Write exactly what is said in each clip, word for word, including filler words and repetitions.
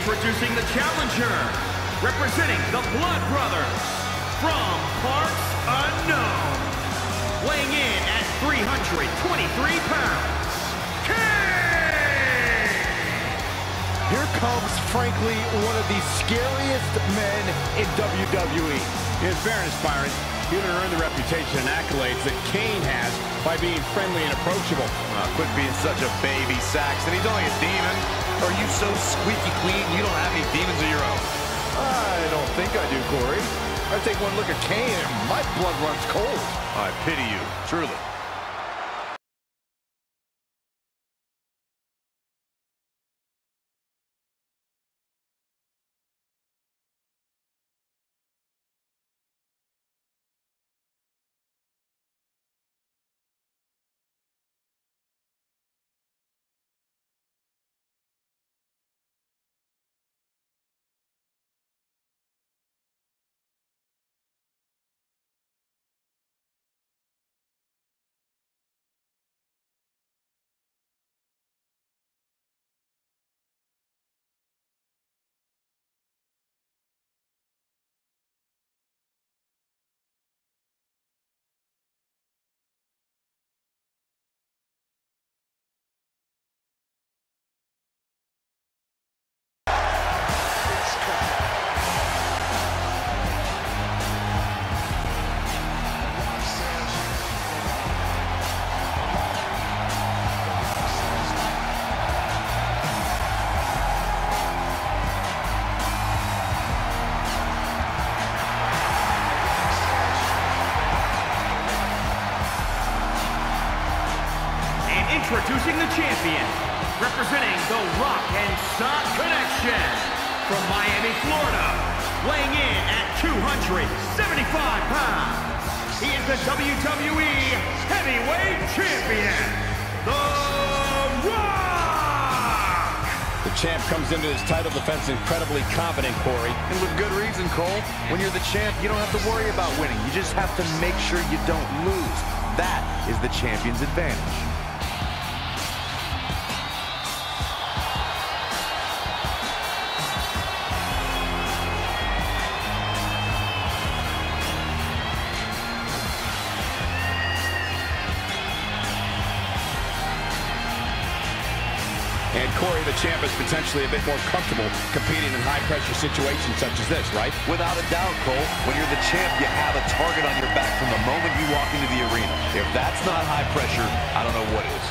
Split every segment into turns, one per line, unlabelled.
Introducing the challenger, representing the Blood Brothers, from parts unknown, weighing in at three hundred twenty-three pounds, Kane!
Here comes, frankly, one of the scariest men in W W E.
In fairness, Byron, he would earn the reputation and accolades that Kane has by being friendly and approachable.
Uh, quit being such a baby, Saxton. He's only a demon. Or are you so squeaky clean you don't have any demons of your own?
I don't think I do, Corey. I take one look at Kane and my blood runs cold.
I pity you, truly.
Introducing the champion, representing the Rock and Sock Connection, from Miami, Florida, weighing in at two hundred seventy-five pounds. He is the W W E Heavyweight Champion, The Rock!
The champ comes into his title defense incredibly confident, Corey.
And with good reason, Cole. When you're the champ, you don't have to worry about winning. You just have to make sure you don't lose. That is the champion's advantage.
And Corey, the champ, is potentially a bit more comfortable competing in high-pressure situations such as this, right?
Without a doubt, Cole. When you're the champ, you have a target on your back from the moment you walk into the arena. If that's not high pressure, I don't know what is.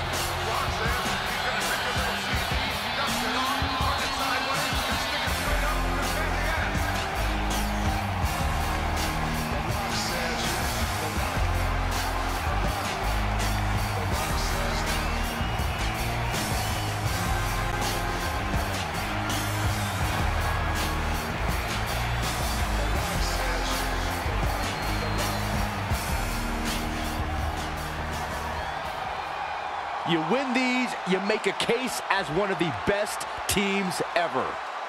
You win these, you make a case as one of the best teams ever.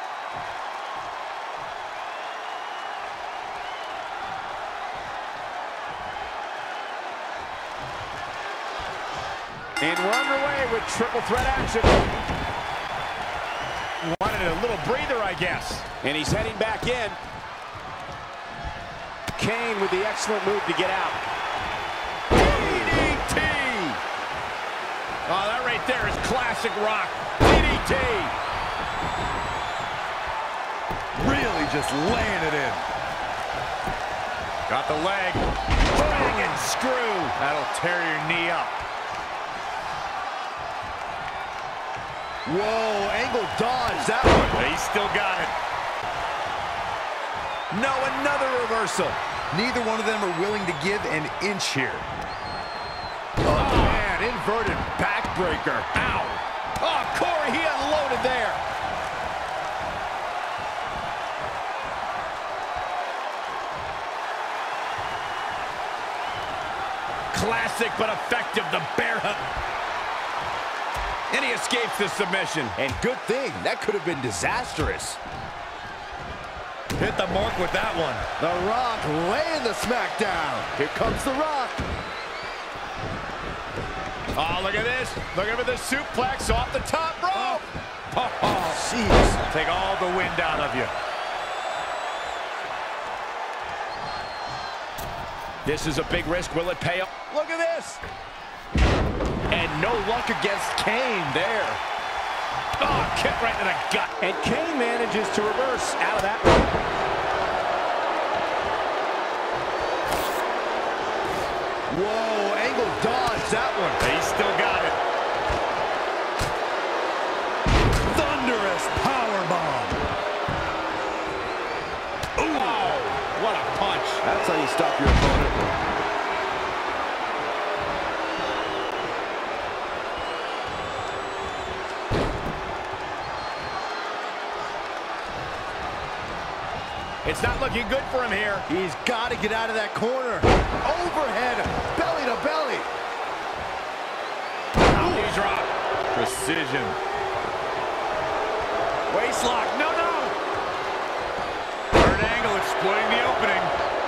And we're underway with triple threat action. Wanted a little breather, I guess. And he's heading back in. Kane with the excellent move to get out. D D T! Oh, that right there is classic Rock. D D T!
Really just laying it in.
Got the leg. Bang and screw. That'll tear your knee up.
Whoa, Angle dodged that one.
He's still got it.
No, another reversal. Neither one of them are willing to give an inch here.
Oh, man, inverted backbreaker.
Ow. Oh, Corey, he unloaded there. Classic but effective, the bear hug. And he escapes the submission.
And good thing, that could have been disastrous.
Hit the mark with that one.
The Rock laying the smackdown. Here comes The Rock.
Oh, look at this. Looking for the suplex off the top rope. Oh, jeez. Take all the wind out of you. This is a big risk. Will it pay off? Look at this. And no luck against Kane there. Oh, kick right to the gut. And Kane manages to reverse out of that one.
Whoa, Angle dodged that one.
He still got it.
Thunderous powerbomb.
Ooh, oh, what a punch.
That's how you stop your opponent.
It's not looking good for him here.
He's got to get out of that corner. Overhead, belly to belly.
Knee drop. Precision. Waistlock. No, no. Third angle exploiting the opening.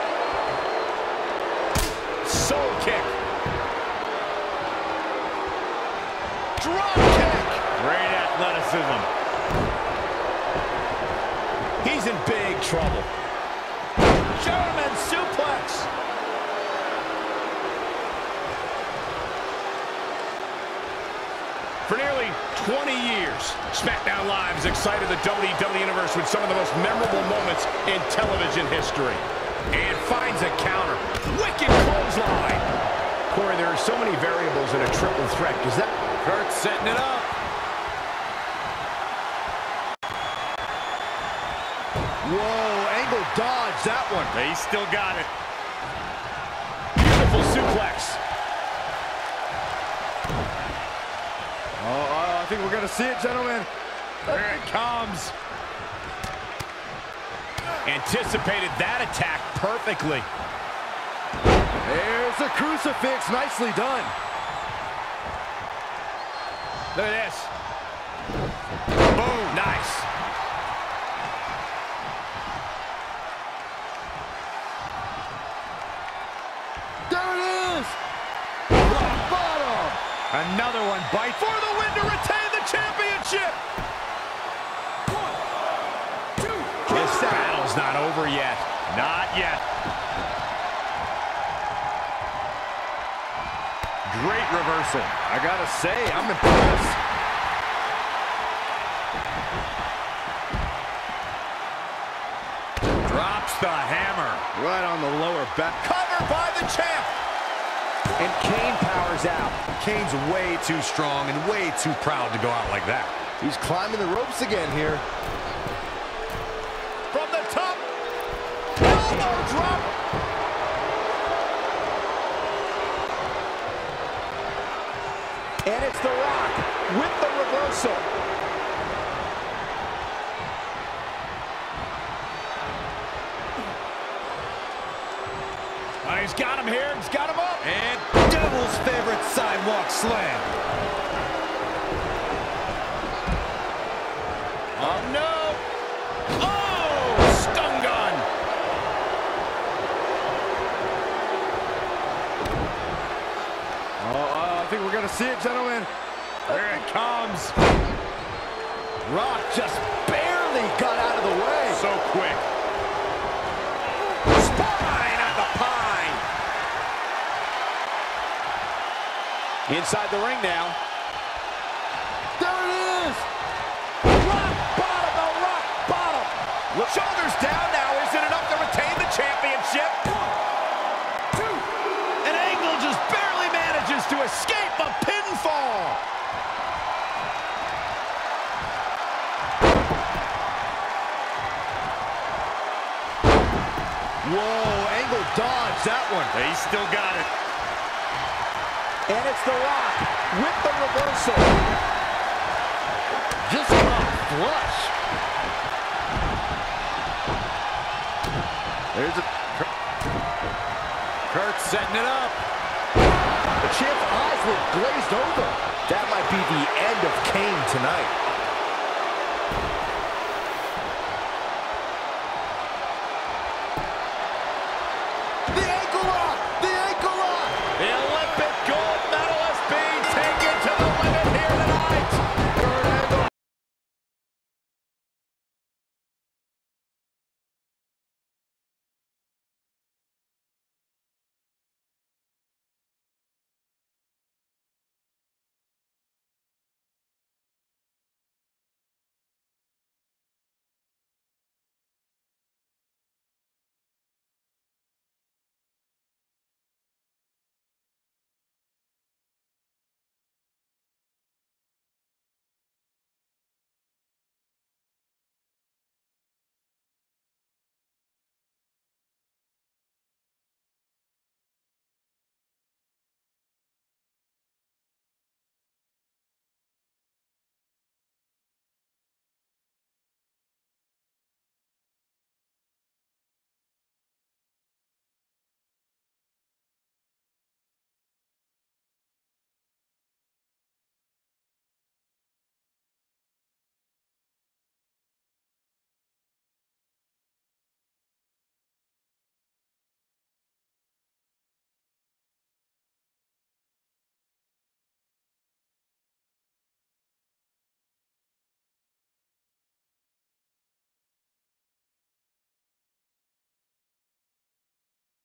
Soul kick. Drop kick. Great athleticism. He's in big trouble. German suplex. For nearly twenty years, SmackDown Live has excited the W W E Universe with some of the most memorable moments in television history. And finds a counter. Wicked clothesline. Corey, there are so many variables in a triple threat. Is that Kurt setting it up?
Whoa, Angle dodged that one.
He still got it. Beautiful suplex.
Oh, I think we're going to see it, gentlemen.
There it comes. Anticipated that attack perfectly.
There's a crucifix. Nicely done.
Look at this. Boom. Nice. Another one bite for the win to retain the championship. One, two, this battle's not over yet. Not yet. Great reversal.
I gotta say, I'm impressed.
Drops the hammer.
Right on the lower back.
Covered by the champ.
And Kane powers out.
Kane's way too strong and way too proud to go out like that.
He's climbing the ropes again here.
From the top. Elbow drop. And it's The Rock with the reversal. Oh, he's got him here. He's got him up. And
Devil's favorite sidewalk slam.
Oh, no. Oh, stun gun.
Oh, uh, I think we're going to see it, gentlemen.
There it comes.
Rock just barely got out of the way.
So quick. Spine on the pine. Inside the ring now.
There it is.
Rock bottom, the rock bottom. Look. Shoulders down now. Is it enough to retain the championship? One, two. And Angle just barely manages to escape a pinfall.
Whoa, Angle dodged that one.
He still got it.
And it's The Rock with the reversal. Just caught flush. There's a...
Kurt setting it up.
The champ's eyes look glazed over. That might be the end of Kane tonight.